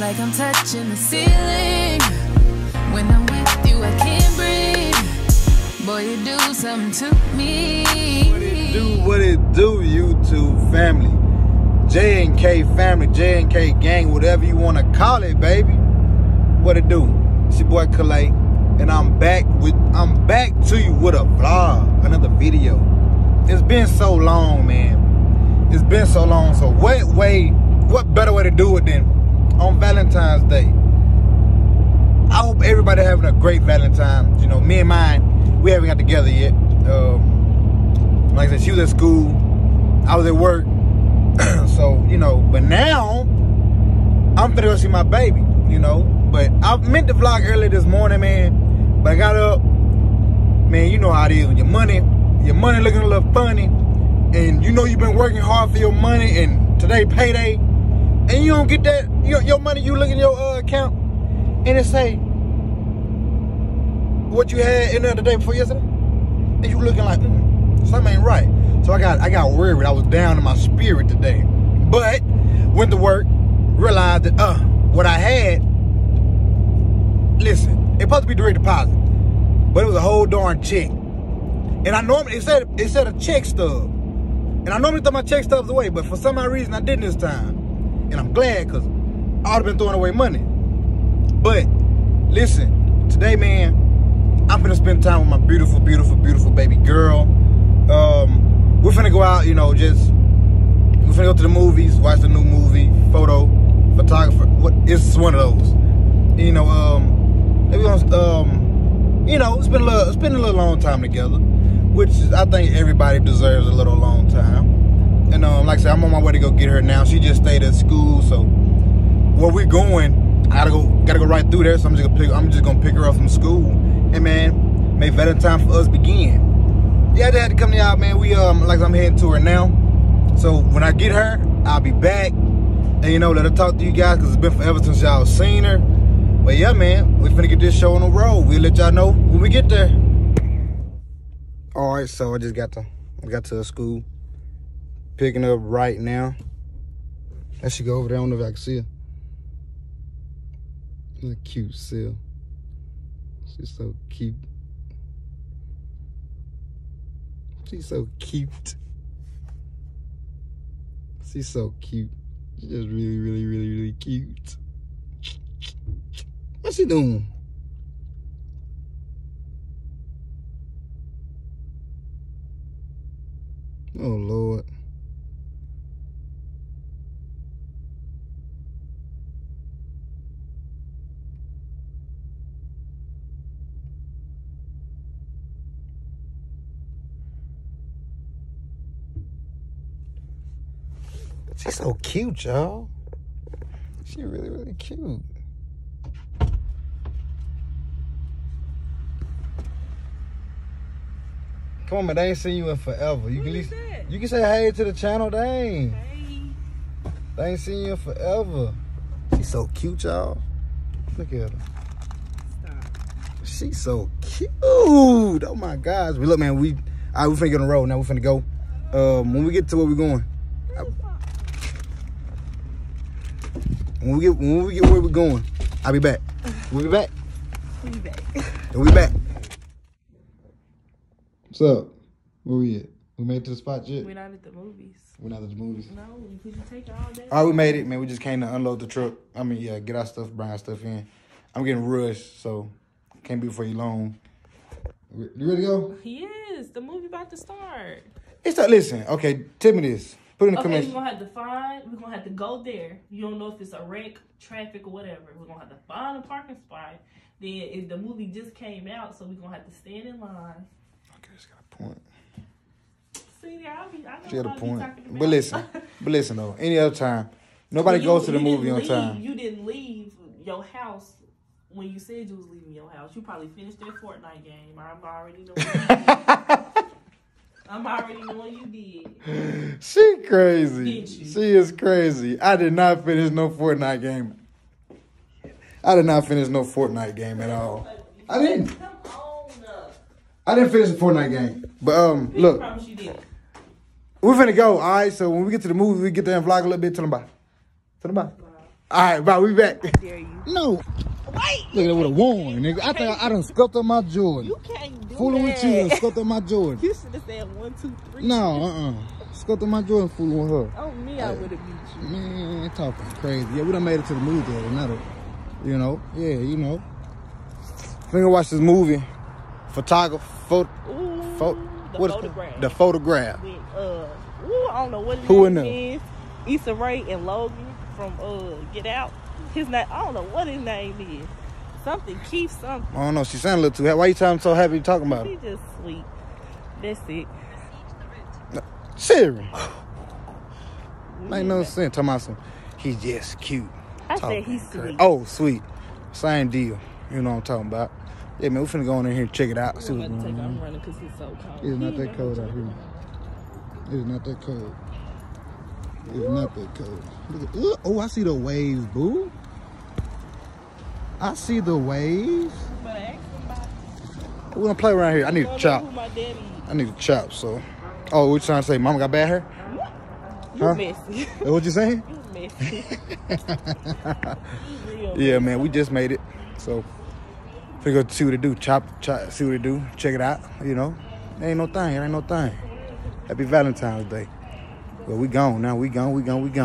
like I'm touching the ceiling. When I'm with you, I can't breathe. Boy, you do something to me. What it do, YouTube family? J&K family, J&K gang, whatever you want to call it, baby. What it do? It's your boy Kalei, and I'm back to you with a vlog, another video. It's been so long, man. It's been so long. So what better way to do it than on Valentine's Day? I hope everybody having a great Valentine's. You know, me and mine, we haven't got together yet. Like I said, she was at school, I was at work. So, you know, but now I'm finna go see my baby, you know. But I meant to vlog early this morning, man. But I got up, man, you know how it is when your money looking a little funny, and you know you've been working hard for your money, and today payday, and you don't get that your money. You look in your account, and it say what you had in there the day before yesterday, and you looking like something ain't right. So I got worried. I was down in my spirit today. But went to work, realized that what I had, listen, it's supposed to be direct deposit, but it was a whole darn check. And I normally it said a check stub. And I normally throw my check stubs away, but for some odd reason I didn't this time. And I'm glad, because I would have been throwing away money. But listen, today, man, I'm gonna spend time with my beautiful, beautiful, beautiful baby girl. We're finna go out, you know, we're finna go to the movies, watch the new movie, photographer. It's one of those. You know, maybe you know, spend a little long time together, which is, I think everybody deserves a little long time. And like I said, I'm on my way to go get her now. She just stayed at school, so where we're going, I gotta go right through there. So I'm just gonna pick her up from school, and man, may Valentine's for us begin. Yeah, I just had to come to y'all, man. We like I'm heading to her now. So when I get her, I'll be back. And you know, let her talk to you guys, because it's been forever since y'all seen her. But yeah, man, we finna get this show on the road. We'll let y'all know when we get there. Alright, so I got to the school. Picking up right now. That she go over there, I don't know if I can see her. She's a cute seal. She's so cute. She's so cute. She's so cute. She's just really, really, really, really cute. What's she doing? Oh, Lord. She's so cute, y'all. She really, really cute. Come on, man. They ain't seen you in forever. You can say hey to the channel. Dang. Hey. They ain't seen you in forever. She's so cute, y'all. Look at her. Stop. She's so cute. Oh my gosh. But look, man, we finna get on the road now. We finna go. When we get to where we're going. When we get where we're going, I'll be back. We'll be back. We'll be back. We'll be back. What's up? Where we at? We made it to the spot yet? We're not at the movies. We're not at the movies? No, because you take it all day. All right, we made it, man. We just came to unload the truck. I mean, yeah, get our stuff, bring our stuff in. I'm getting rushed, so can't be before you long. You ready to go? Yes, the movie about to start. Listen, okay, tell me this. Put in the comments. We're going to have to go there. You don't know if it's a wreck, traffic, or whatever. We're going to have to find a parking spot. Then if the movie just came out, so we're going to have to stand in line. Okay, she's got a point. See, I know She got a point. But But listen though, any other time, nobody goes to the movie on time. You didn't leave your house when you said you was leaving your house. You probably finished that Fortnite game. I'm already knowing you did. I'm already knowing you did. She crazy. Did you? She is crazy. I did not finish no Fortnite game. I did not finish no Fortnite game at all. I didn't. Come on. I didn't finish the Fortnite game. But look. I promise you did. We're finna go, all right? So when we get to the movie, we get there and vlog a little bit. Tell them bye. Tell them bye. All right, bye. We back. I dare you. No. Wait. Look at it with a warning, nigga. I think I done scuffed up my Jordan. You can't do Fooling that. with you and scuffed up my Jordan. You should have said 1, 2, 3. No, scuffed up my Jordan fooling with her. Oh, me, I would have beat you. Man, talking crazy. Yeah, we done made it to the movie theater. Another, you know, yeah, you know. Finna watch this movie. Photograph. The What is photograph. the photograph. With, I don't know what his Who in name there? is. Issa Rae and Logan from Get Out. His name, I don't know what his name is. Something, Keith something. I don't know. She sounded a little too happy. Why you sound so happy talking about He her? just sweet. That's it. Serious. Ain't no sense. Talking about some, he's just cute. I Talking said he's crazy. sweet. Oh, sweet. Same deal. You know what I'm talking about. Yeah, man, we finna go in here and check it out. See what's I'm going on. running because it's so cold. It's not that cold out here. It's not that cold. It's not that cold. Look at, oh, I see the waves, boo. I see the waves. But ask somebody. We're gonna play around here. I need a chop. Who my daddy is. I need a chop, so. Oh, what you trying to say? Mama got bad hair? You Huh? messy. What you saying? You messy. You real Yeah, man, we just made it. So, figure see what it do. Chop, see what it do. Check it out, you know. Ain't no thing, it ain't no thing. Happy Valentine's Day. Well, we gone now. We gone.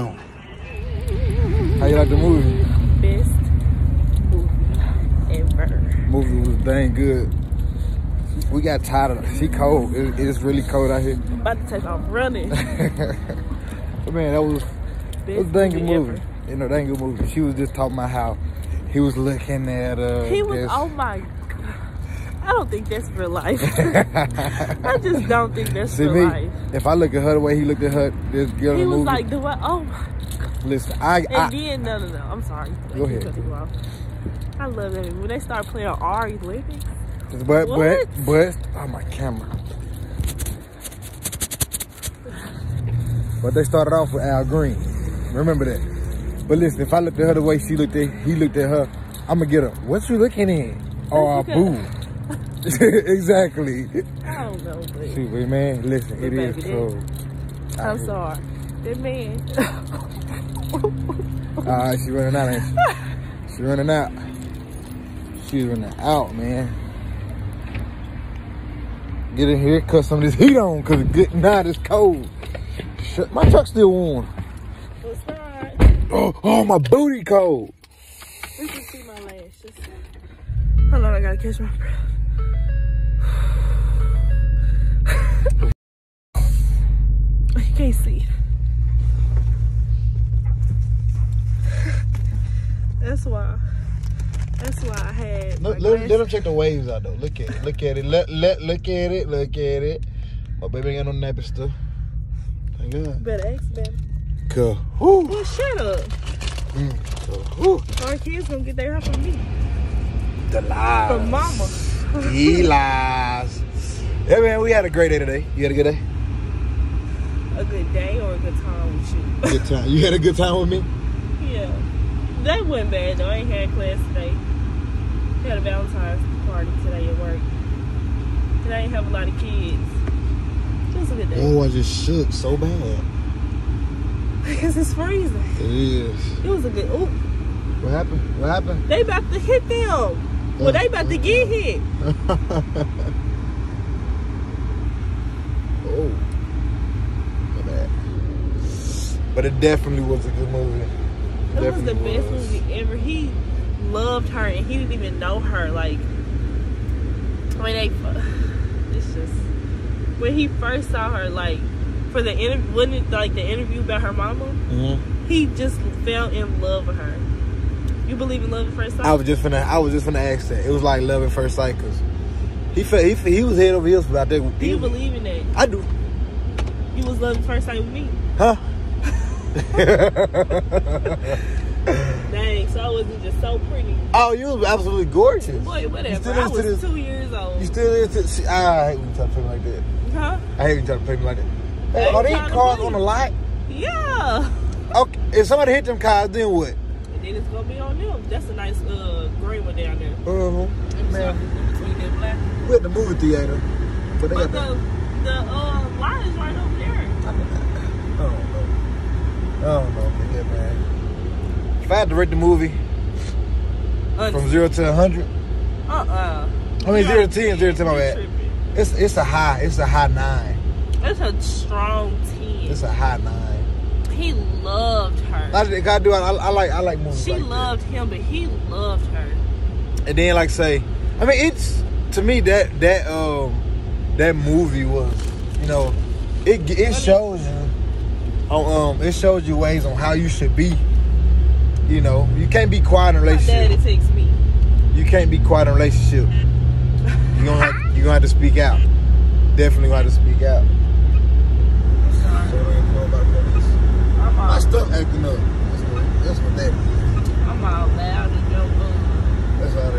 How you like the movie? best movie ever. Movie was dang good. We got tired of it. She cold. It's really cold out here. I'm about to take off running. But man, that was a dang good movie. ever. You know, dang good movie. She was just talking about how he was looking at He was, oh my God. I don't think that's real life. I just don't think that's See real me, life. if I look at her the way he looked at her, this girl He in the was movie. like, do I? Oh my God. Listen, And then, no, I'm sorry. Go ahead. Cut you off. I love that movie. When they start playing Ari's lyrics. But, What? oh my camera. But they started off with Al Green. Remember that. But listen, if I looked at her the way he looked at her, I'm gonna get her. What you looking at? Or a boo. Exactly. I don't know, but See, but man, listen, it is baby, cold. I'm sorry. That man. Alright, she running out, ain't she? She running out. She's running out, man. Get in here, cut some of this heat on, cause good night is cold. Shit, my truck's still warm. What's that? Oh, my booty cold. You can see my lashes. Hold on, I gotta catch my breath. You can't see. That's why I had my Let glasses. them check the waves out though. Look at it. Look at it. Look at it. Look at it. My baby ain't got no nappy stuff. Thank God. Better ask them. Cool. Woo. Well, shut up. Woo. Our kids gonna get their help from me. The lies. From mama. He lies. Yeah, man, we had a great day today. You had a good day? A good day or a good time with you? Good time. You had a good time with me? Yeah. That wasn't bad though. I ain't had class today. Had a Valentine's party today at work. And I ain't have a lot of kids. It was a good day. Oh, I just shook so bad. Because it's freezing. It is. It was a good. Ooh, What happened? What happened? they about to hit them. Well, they about to get hit. Oh. My bad. But it definitely was a good movie. It was the best movie ever. He loved her and he didn't even know her. Like, it's just when he first saw her, like for the interview, wasn't it like the interview about her mama? Mm-hmm. He just fell in love with her. You believe in love at first sight? I was just finna ask that. It was like love at first sight because he was head over heels for that. Do you believe in that? I do. You was love at first sight with me? Huh? Dang, so I wasn't just so pretty. Oh, you was absolutely gorgeous. Boy, whatever. still I is to was this- 2 years old. You still is to see, I hate when you try to play me like that. Huh? I hate when you try to play me like that. Hey, ain't are these trying to cars play. on the lot? Yeah. Okay, if somebody hit them cars, then what? And then it's gonna be on them. That's a nice gray one down there. Man, Between them black. we're at the movie theater, but they But got the line is right over there. I don't know, yeah, man. If I had to rate the movie from 0 to 100. I mean 0 to 10, 0 to 10, my bad. It's a high 9. It's a strong 10. It's a high 9. He loved her. I like movies. She like loved that. him, but he loved her. And then like say, I mean it's to me that movie was, you know, it shows you it shows you ways on how you should be. You know, you can't be quiet in a relationship. My daddy takes me. You can't be quiet in a relationship. You're gonna have to speak out. Definitely gonna have to speak out. My stuff acting up. That's what that is. I'm all loud in your room. That's all that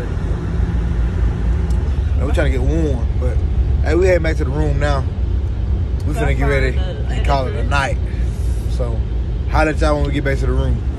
is. Now, we're trying to get warm, but hey, we heading back to the room now. We finna get ready and call it a night. So, holla at y'all when we get back to the room.